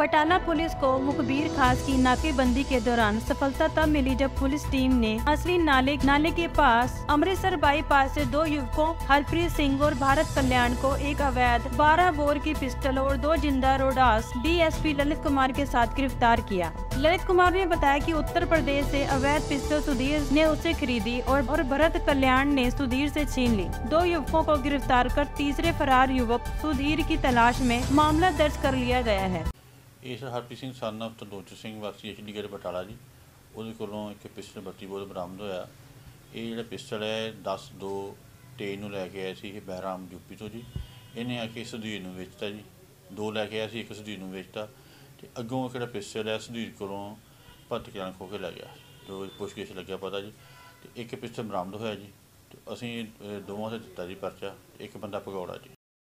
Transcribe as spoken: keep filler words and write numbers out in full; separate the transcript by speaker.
Speaker 1: Batala police को मुखबिर खास की नाकेबंदी के दौरान सफलता तब मिली जब पुलिस टीम ने असली नाले नाले के पास अमृतसर बाईपास से दो युवकों हरप्रीत सिंह और भारत कल्याण को एक अवैध बारह बोर की पिस्टल और दो जिंदा रोडास डीएसपी ललित कुमार के साथ गिरफ्तार किया। ललित कुमार ने बताया कि उत्तर प्रदेश से अवैध पिस्टल सुधीर ने उससे खरीदी और, और भरत कल्याण ने सुधीर से छीन ली। दो युवकों को गिरफ्तार कर तीसरे फरार युवक सुधीर की तलाश में मामला दर्ज कर लिया गया है।
Speaker 2: इस हरप्रीत सिंह सन ऑफ तरलोचन सिंह वासी एचडीगढ़ बटाला जी ਉਹਦੇ ਕੋਲੋਂ एक पिस्टल बत्ती बोर बरामद होया। ये ਜਿਹੜਾ पिस्टल है दस दो तेईस ਨੂੰ ਲੈ ਕੇ ਆਇਆ ਸੀ। ਇਹ ਬਹਿਰਾਮ यूपी तो जी ਇਹਨੇ ਆ ਕੇ ਸੁਧੀਰ ਨੂੰ ਵੇਚਤਾ ਜੀ। ਦੋ ਲੈ ਕੇ ਆਇਆ ਸੀ, ਇੱਕ ਸੁਧੀਰ ਨੂੰ ਵੇਚਤਾ ਤੇ ਅੱਗੋਂ ਜਿਹੜਾ पिस्टल है ਸੁਧੀਰ ਕੋਲੋਂ ਭਰਤ ਕਲਿਆਣ ਖੋ ਕੇ ਲੈ ਗਿਆ। ਜੋ ਪੁੱਛਗਿੱਛ ਲੱਗਿਆ ਪਤਾ ਜੀ ਤੇ ਇੱਕ पिस्टल बरामद होया जी। ਤੇ ਅਸੀਂ ਦੋਵਾਂ ਤੇ ਦਿੱਤਾ ਜੀ ਪਰਚਾ। ਇੱਕ ਬੰਦਾ ਭਗੌੜਾ जी।